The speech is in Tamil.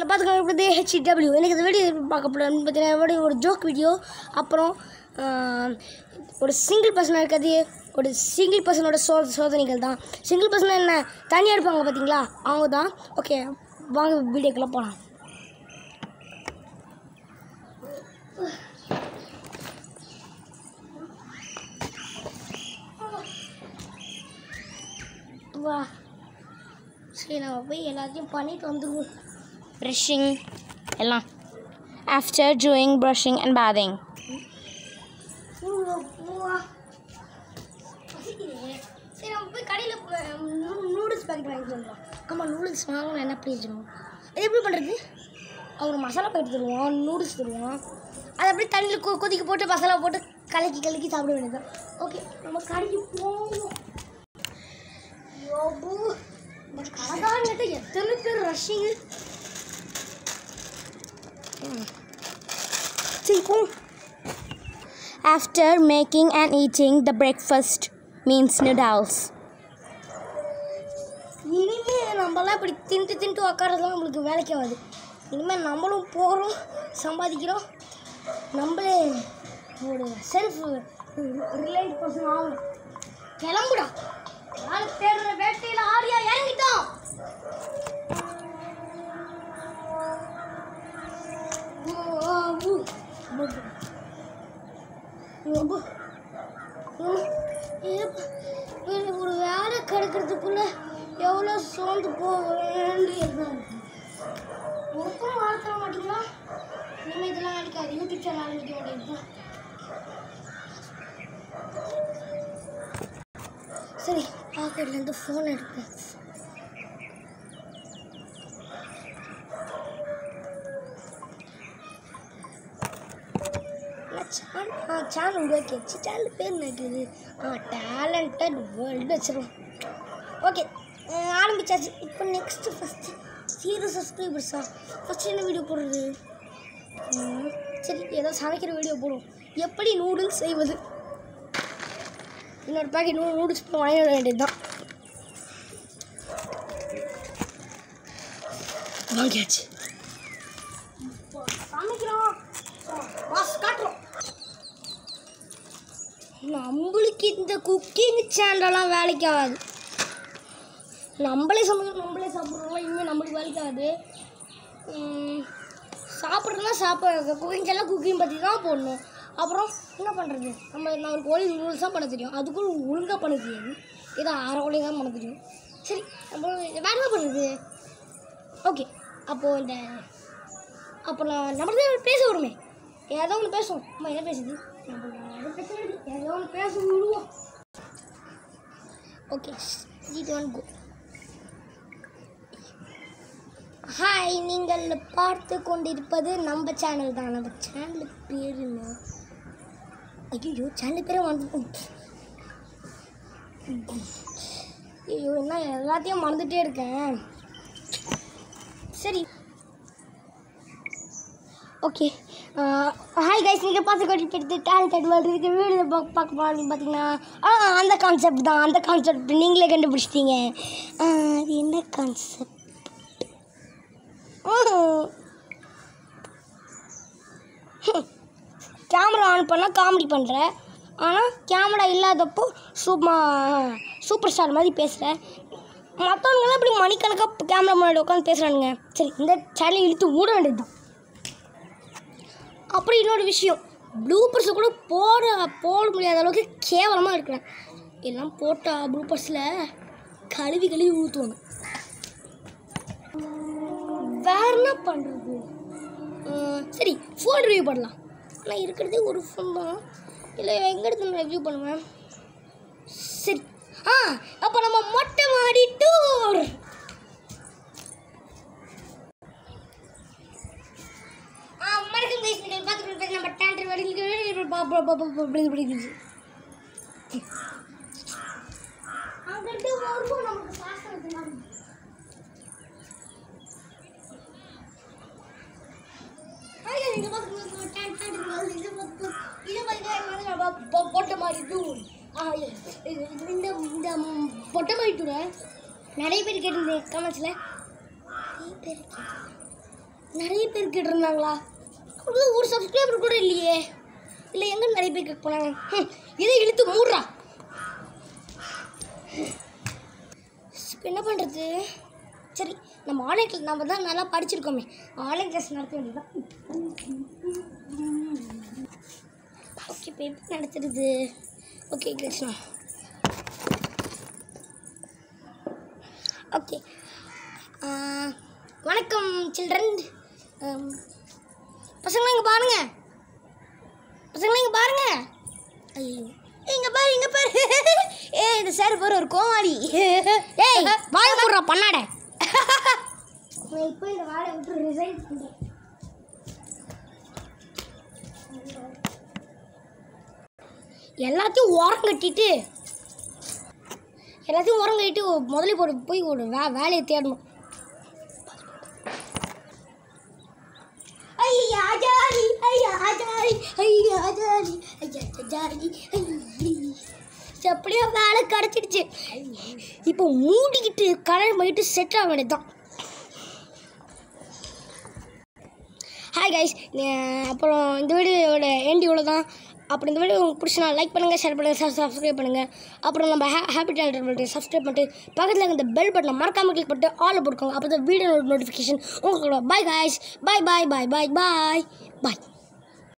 நீங்கள் பார்த்துக்கணும் HW. எனக்கு இந்த வீடியோ பார்க்க போகிறேன் பார்த்தீங்கன்னா ஒரு ஜோக் வீடியோ, அப்புறம் ஒரு சிங்கிள் பர்சனாக இருக்காது, ஒரு சிங்கிள் பர்சனோட சோதனைகள் தான். சிங்கிள் பர்சனாக என்ன தனியாக இருப்பாங்க பார்த்தீங்களா, அவங்க தான். ஓகே வாங்க வீடியோக்குள்ளே போகலாம். வா சரி நம்ம போய் எல்லாத்தையும் பண்ணிட்டு வந்துடுவோம். Brushing எல்லாம். After doing brushing and bathing. சரி நம்ம போய் கடையில் நூடுல்ஸ் பேக்கெட் வாங்கிட்டு வந்துடுவோம். ஆமாம் நூடுல்ஸ் வாங்கணும் என்ன பண்ணிடுவோம். அது எப்படி பண்ணுறது? அவர் மசாலா பேக்கெட் தருவோம், நூடுல்ஸ் தருவோம், அதை அப்படியே தண்ணியில் கொதிக்க போட்டு மசாலா போட்டு கலக்கி சாப்பிட வேண்டியது. ஓகே நம்ம கடைக்கு போவோம். பட் கடைக்காரங்கிட்ட எத்தனை பேர் ரஷ்ஷிங்கு. சரி போ. After making and eating the breakfast means noodles. இனிமேல் நம்மளாம் இப்படி தின்ட்டு உக்காரதுலாம் நம்மளுக்கு வேலைக்கு ஆகாது. இனிமேல் நம்மளும் போகிறோம், சம்பாதிக்கிறோம், நம்மளே ஒரு செல்ஃப் ரிலையன்ட் பர்சன் ஆகணும். கிளம்புடா, வேலை தேடுற வேட்டையில் ஆரியா இறங்கிட்டோம். ஒரு வேலை கிடைக்கிறதுக்குள்ள எவ்வளோ சோர்ந்து போக வேண்டியது. ஒருத்தரும் வேலை தர மாட்டீங்களா? இனிமேல் இதெல்லாம் நினைக்காது, யூடியூப் சேனல் ஆரம்பிக்க மாட்டேங்குது. சரி பாக்கெட்லேருந்து ஃபோன் எடுப்பேன். சேனல் உருவாக்கிடுச்சு. சேனல் பேர் நினைக்கிறது டேலண்டட் வேர்ல்டு வச்சிருவோம். ஓகே ஆரம்பிச்சாச்சு. இப்போ நெக்ஸ்ட்டு ஃபஸ்ட்டு 0 சப்ஸ்கிரைபர்ஸா? ஃபஸ்ட்டு என்ன வீடியோ போடுறது? சரி ஏதோ சமைக்கிற வீடியோ போடுவோம். எப்படி நூடுல்ஸ் செய்வது. இன்னொரு பேக்கெட் நூடுல்ஸ் வாங்கிட வேண்டியது தான். வாங்கியாச்சு. சமைக்கிறோம், காட்டுறோம். நம்மளுக்கு இந்த குக்கிங் சேனல்லாம் வேலைக்கு ஆகாது. நம்மளே சமைக்கிறோம், நம்மளே சாப்பிட்றோம். இனிமேல் நம்மளுக்கு வேலைக்கு ஆகாது. சாப்பிட்றதுனா குக்கிங் சேனல் குக்கிங் பற்றி தான் போடணும். அப்புறம் என்ன பண்ணுறது? நம்மளுக்கு ஒளி நூடுல்ஸ் தான் பண்ண தெரியும், அதுக்குள்ள ஒழுங்காக பண்ண தெரியாது. ஏதோ அரை ஒளி தான் பண்ண தெரியும். சரி நம்ம வேறு என்ன பண்ணுறது? ஓகே அப்போது நம்மளுக்கு பேச வருமே, ஏதோ ஒன்று பேசுவோம். நம்ம என்ன பேசுது? ஏதோ ஒன்று பேச விடுவோம். ஓகே கோ. ஹாய், நீங்கள் பார்த்து கொண்டிருப்பது நம்ம சேனல் தான். நம்ம சேனலுக்கு பேர் என்ன? ஐயோ சேனல் பேரே மறந்துட்டோம். ஐயோ என்ன எல்லாத்தையும் மறந்துகிட்டே இருக்கேன். சரி ஓகே ஹாய் கைஸ், நீங்கள் பார்த்து கொண்டிருப்பது டேலண்டட் வேர்ல்டு. இதுக்கு வீடியோ பார்க்க போகிறோம் அப்படின்னு பார்த்தீங்கன்னா அந்த கான்செப்ட் தான். அந்த கான்செப்ட் நீங்களே கண்டுபிடிச்சிட்டீங்க. அது என்ன கான்செப்ட்? கேமரா ஆன் பண்ணால் காமெடி பண்ணுறேன், ஆனால் கேமரா இல்லாதப்போ சூப்பர் ஸ்டார் மாதிரி பேசுகிறேன். மற்றவங்களாம் இப்படி மணிக்கணக்காக கேமரா முன்னாடி உட்காந்து பேசுகிறானுங்க. சரி இந்த சேனலை இழுத்து மூட வேண்டியது தான். அப்புறம் இன்னொரு விஷயம், ப்ளூபர்ஸை கூட போட முடியாத அளவுக்கு கேவலமாக இருக்கிறேன். எல்லாம் போட்டால் ப்ளூபர்ஸில் கழுவி ஊற்றுவாங்க. வேறு என்ன பண்ணுறது? சரி ஃபோன் ரிவ்யூ பண்ணலாம். ஆனால் இருக்கிறதே ஒரு ஃபோன் தான், இல்லை எங்கே எடுத்து நான் ரிவ்யூ பண்ணுவேன். சரி அப்போ நம்ம மொட்டை மாடி டூர். மறக்கும் கைஸ், நீங்கள் பார்த்துக்கிட்டு நம்ம டேண்டர் வடிங்களுக்கு அங்கிட்டு வருவோம். நமக்கு பாசனத்து மாதிரி பொட்டை மாதிரி டூர். இந்த பொட்டை மாதிரி டூரை நிறைய பேர் கேட்டிருந்தேன் கமெண்ட்ஸில். நிறைய பேர் நிறைய பேர் கேட்டிருந்தாங்களா? ஒரு சப்ஸ்கிரைபர் கூட இல்லையே. இல்லை எங்கே நிறைய பேர் கேட்க போனாங்க. இதை இழுத்து மூடுறா. இப்போ என்ன பண்ணுறது? சரி, நம்ம ஆன்லைன் கிளாஸ் நம்ம தான் நல்லா படிச்சிருக்கோமே, ஆன்லைன் கிளாஸ் நடத்த வேண்டியதான். ஓகே, இப்போ எப்படி நடத்துறது? ஓகே கிருஷ்ணா. ஓகே, வணக்கம் சில்ட்ரன். பசங்களா இங்கே பாருங்க, பசங்களா இங்கே பாருங்க. ஐயோ, இங்கே பாரு, இங்கே பாரு. இந்த சார் பாரு ஒரு கோமாளி. ஏய் வாய போடுறா பண்ணாட. இப்போ இந்த வாழை விட்டு ரிசைன் பண்ணுறேன். எல்லாத்தையும் ஓரம் கட்டிட்டு முதல்ல போய் ஒரு வேலையை தேடணும். ஐயா ஜாலி, ஐயா ஜாலி, ஐயா ஜாலி, ஐயா ஜாலி. எப்படியோ வேலை கிடச்சிடுச்சு. இப்போ மூடிக்கிட்டு கல்யாணம் பண்ணிட்டு செட் ஆக வேண்டியதுதான். ஹாய் கைஸ், அப்புறம் இந்த வீடியோட எண்ட் இவ்வளோ தான். அப்புறம் இந்த வீடியோ உங்களுக்கு பிடிச்சினா லைக் பண்ணுங்கள், ஷேர் பண்ணுங்கள், சப்ஸ்கிரைப் பண்ணுங்கள். அப்புறம் நம்ம ஹாப்பி டேலண்ட் சப்ஸ்கிரைப் பண்ணிட்டு பக்கத்தில் இந்த பெல் பட்டனை மறக்காமல் கிளிக் பண்ணிட்டு ஆல் போட்டுக்கோங்க. அப்போ தான் வீடியோ நோட்டிஃபிகேஷன் உங்களுக்கு. Bye guys, bye bye bye bye bye பாய்.